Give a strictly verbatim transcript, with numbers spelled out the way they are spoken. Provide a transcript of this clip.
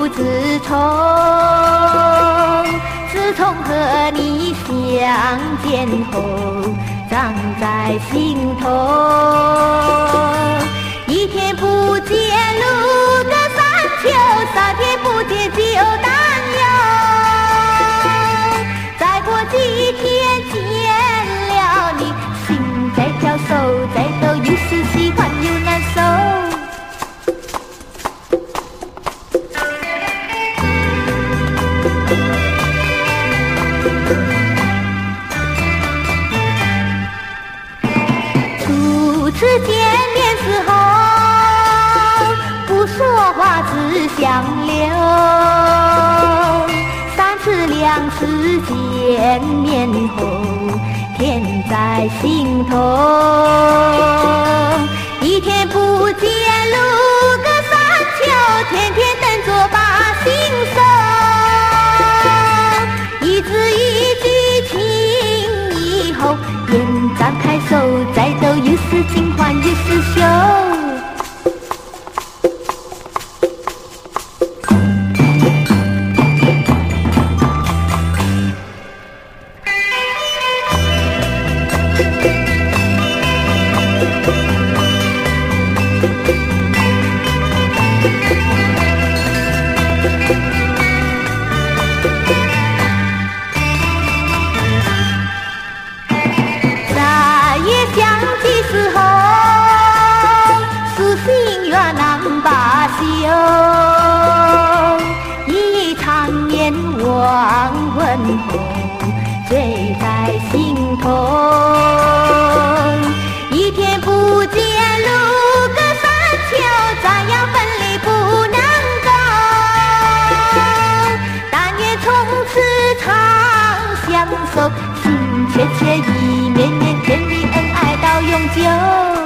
不知从，自从和你相见后，长在心头。一天不见露个三秋，三天不见就担忧。再过几天见了你，心在跳，手在抖，又是喜欢又难受。初次见面时候，不说话只相留，三次两次见面后，甜在心头。一天不见露个三秋，天天等着把心收。一字一句情以后，眼张开手再抖，又是金环又是袖。一场念忘问候，醉在心头。一天不见露个三秋，咱要分离不能够。但愿从此长相守，心切切意绵绵，甜蜜恩爱到永久。